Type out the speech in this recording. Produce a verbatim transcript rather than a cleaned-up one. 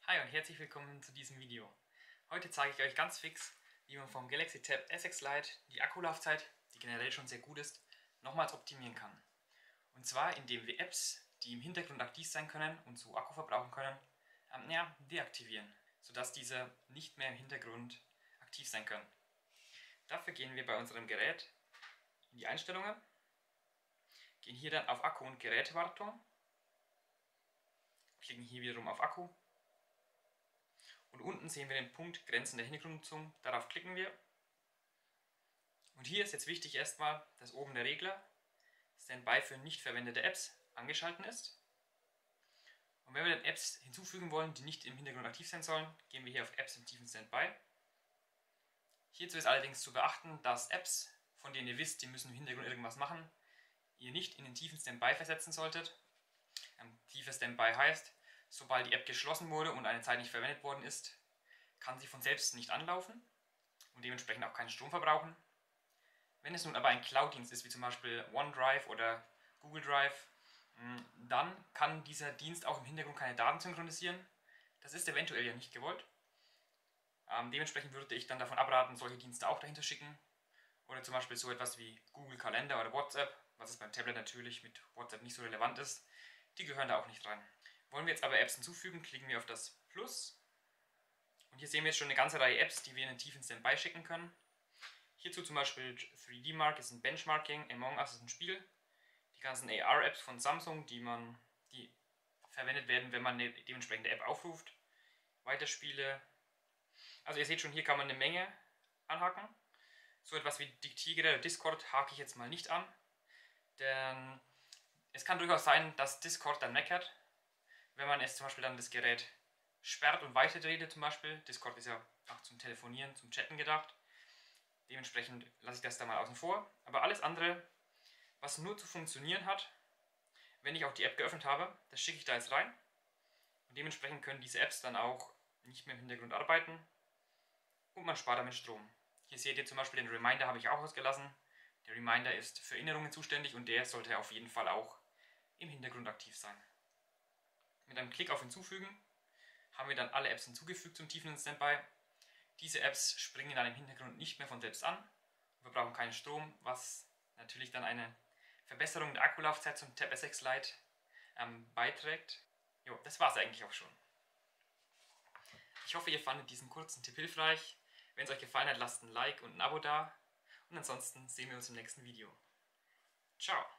Hi und herzlich willkommen zu diesem Video. Heute zeige ich euch ganz fix, wie man vom Galaxy Tab S sechs Lite die Akkulaufzeit, die generell schon sehr gut ist, nochmals optimieren kann. Und zwar indem wir Apps, die im Hintergrund aktiv sein können und so Akku verbrauchen können, ähm, ja, deaktivieren, sodass diese nicht mehr im Hintergrund aktiv sein können. Dafür gehen wir bei unserem Gerät in die Einstellungen, gehen hier dann auf Akku und Gerätewartung, klicken hier wiederum auf Akku. Und unten sehen wir den Punkt Grenzen der Hintergrundnutzung, darauf klicken wir. Und hier ist jetzt wichtig erstmal, dass oben der Regler Standby für nicht verwendete Apps angeschaltet ist. Und wenn wir dann Apps hinzufügen wollen, die nicht im Hintergrund aktiv sein sollen, gehen wir hier auf Apps im tiefen Standby. Hierzu ist allerdings zu beachten, dass Apps, von denen ihr wisst, die müssen im Hintergrund irgendwas machen, ihr nicht in den tiefen Standby versetzen solltet. Ähm, tiefer Standby heißt, sobald die App geschlossen wurde und eine Zeit nicht verwendet worden ist, kann sie von selbst nicht anlaufen und dementsprechend auch keinen Strom verbrauchen. Wenn es nun aber ein Cloud-Dienst ist, wie zum Beispiel OneDrive oder Google Drive, dann kann dieser Dienst auch im Hintergrund keine Daten synchronisieren. Das ist eventuell ja nicht gewollt. Ähm, dementsprechend würde ich dann davon abraten, solche Dienste auch dahinter schicken. Oder zum Beispiel so etwas wie Google Kalender oder WhatsApp, was es beim Tablet natürlich mit WhatsApp nicht so relevant ist. Die gehören da auch nicht rein. Wollen wir jetzt aber Apps hinzufügen, klicken wir auf das Plus. Und hier sehen wir jetzt schon eine ganze Reihe Apps, die wir in den tiefen Standby schicken können. Hierzu zum Beispiel drei D Mark ist ein Benchmarking, Among Us ist ein Spiel. Die ganzen A R-Apps von Samsung, die, man, die verwendet werden, wenn man eine dementsprechende App aufruft. Weiterspiele. Also ihr seht schon, hier kann man eine Menge anhaken. So etwas wie Diktiergerät oder Discord hake ich jetzt mal nicht an. Denn es kann durchaus sein, dass Discord dann meckert, wenn man es zum Beispiel dann das Gerät sperrt und weiterdreht zum Beispiel. Discord ist ja auch zum Telefonieren, zum Chatten gedacht. Dementsprechend lasse ich das da mal außen vor. Aber alles andere, was nur zu funktionieren hat, wenn ich auch die App geöffnet habe, das schicke ich da jetzt rein. Und dementsprechend können diese Apps dann auch nicht mehr im Hintergrund arbeiten. Und man spart damit Strom. Hier seht ihr zum Beispiel den Reminder habe ich auch ausgelassen. Der Reminder ist für Erinnerungen zuständig und der sollte auf jeden Fall auch im Hintergrund aktiv sein. Mit einem Klick auf Hinzufügen haben wir dann alle Apps hinzugefügt zum tiefen Standby. Diese Apps springen dann im Hintergrund nicht mehr von selbst an. Wir brauchen keinen Strom, was natürlich dann eine Verbesserung der Akkulaufzeit zum Tab S sechs Lite ähm, beiträgt. Jo, das war es eigentlich auch schon. Ich hoffe, ihr fandet diesen kurzen Tipp hilfreich. Wenn es euch gefallen hat, lasst ein Like und ein Abo da. Und ansonsten sehen wir uns im nächsten Video. Ciao!